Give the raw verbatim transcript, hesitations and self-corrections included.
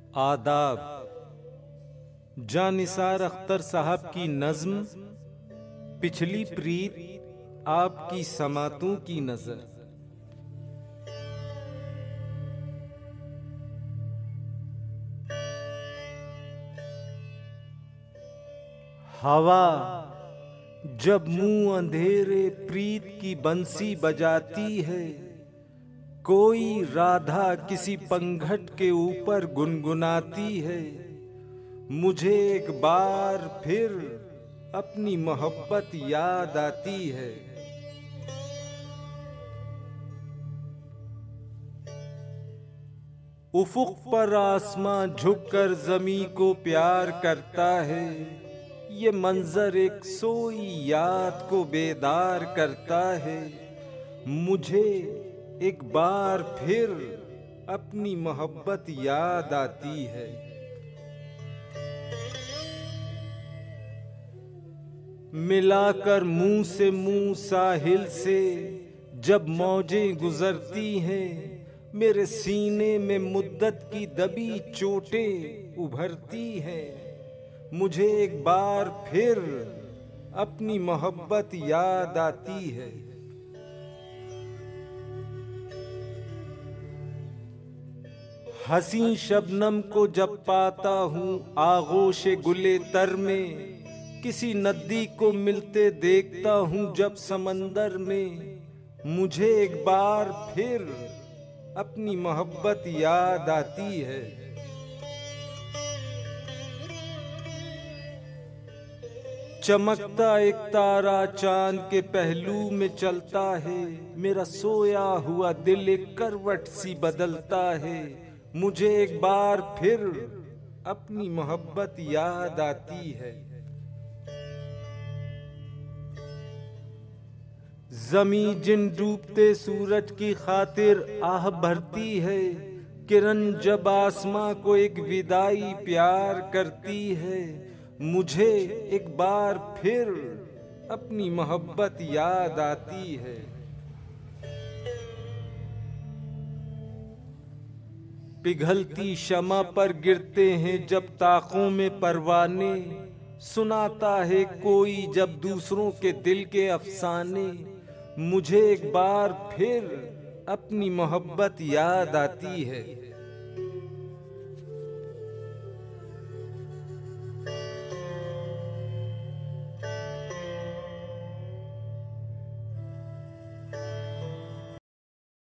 आदाब। जानिसार अख्तर साहब की नज्म पिछली प्रीत आपकी समातों की नजर। हवा जब मुंह अंधेरे प्रीत की बंसी बजाती है, कोई राधा किसी पंघट के ऊपर गुनगुनाती है, मुझे एक बार फिर अपनी मोहब्बत याद आती है। उफुक पर आसमां झुककर जमी को प्यार करता है, ये मंजर एक सोई याद को बेदार करता है, मुझे एक बार फिर अपनी मोहब्बत याद आती है। मिलाकर मुंह से मुंह साहिल से जब मौजें गुजरती हैं, मेरे सीने में मुद्दत की दबी चोटें उभरती हैं, मुझे एक बार फिर अपनी मोहब्बत याद आती है। हसी शबनम को जब पाता हूँ आगोश गुले तर में, किसी नदी को मिलते देखता हूँ जब समंदर में, मुझे एक बार फिर अपनी मोहब्बत याद आती है। चमकता एक तारा चांद के पहलू में चलता है, मेरा सोया हुआ दिल एक करवट सी बदलता है, मुझे एक बार फिर अपनी मोहब्बत याद आती है। जमी जिन डूबते सूरज की खातिर आह भरती है, किरण जब आसमां को एक विदाई प्यार करती है, मुझे एक बार फिर अपनी मोहब्बत याद आती है। पिघलती शमा पर गिरते हैं जब ताकों में परवाने, सुनाता है कोई जब दूसरों के दिल के अफसाने, मुझे एक बार फिर अपनी मोहब्बत याद आती है।